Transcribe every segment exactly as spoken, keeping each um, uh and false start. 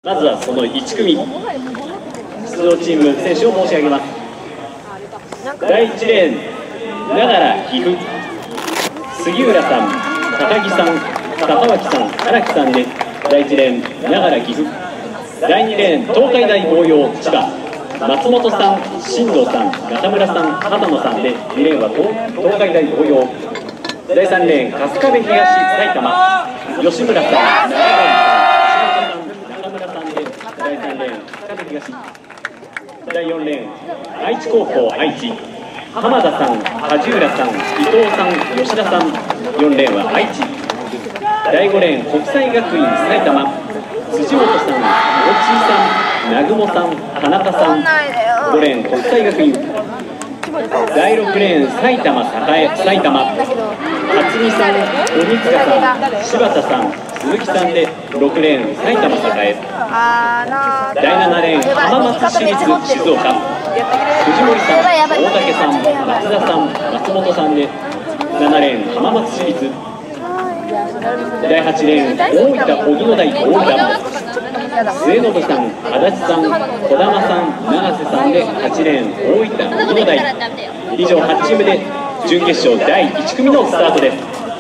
まずはそのいち組出場チーム選手を申し上げます。だいいちレーン長良岐阜杉浦さん、高木さん、高脇さん、荒木さんでだいいちレーン長良岐阜。だいにレーン東海大望洋千葉松本さん、進藤さん、中村さん、畑野さんでにレーンは 東, 東海大望洋。だいさんレーン春日部東埼玉吉村さん、長良さん、中村さんでだいさんレーン春日部東。だいよんレーン愛知高校愛知浜田さん、梶浦さん、伊藤さん、吉田さん。よんレーンは愛知。だいごレーン国際学院埼玉辻本さん、大地さん、南雲さん、田中さん。ごレーン国際学院。だいろくレーン埼玉栄埼玉辰巳さん、鬼塚さん、柴田さん、鈴木さんでろくレーン埼玉栄。だいななレーン浜松市立静岡藤森さん、大竹さん、松田さん、松本さんでななレーン浜松市立。だいはちレーン大分荻野台大分末延さん、足立さん、児玉さん、永瀬さんではちレーン大分荻野台。以上はちチームで準決勝だいいち組のスタートです。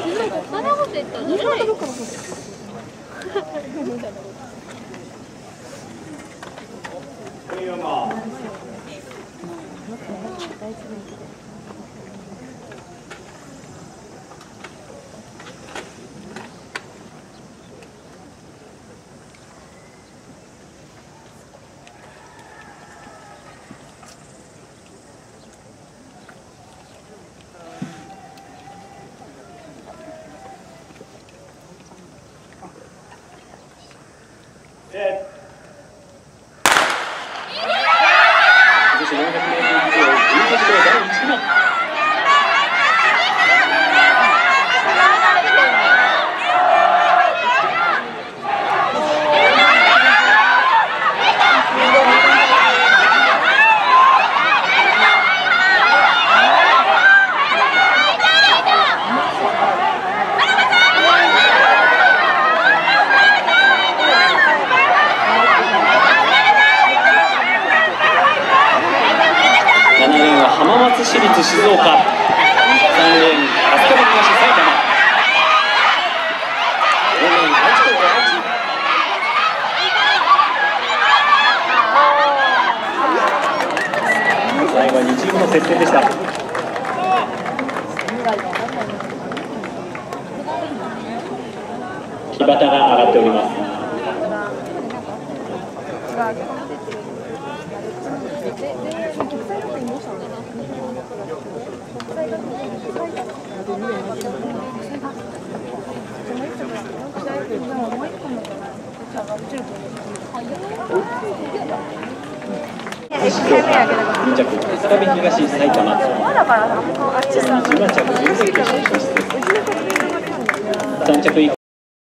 市立静岡、さんレーン春日部東埼玉、ごレーン愛知高校愛知。最後はにチームの接戦でした。木旗が上がっております。に着、春日部東埼玉、にチームは着順で決勝進出です。さん着以降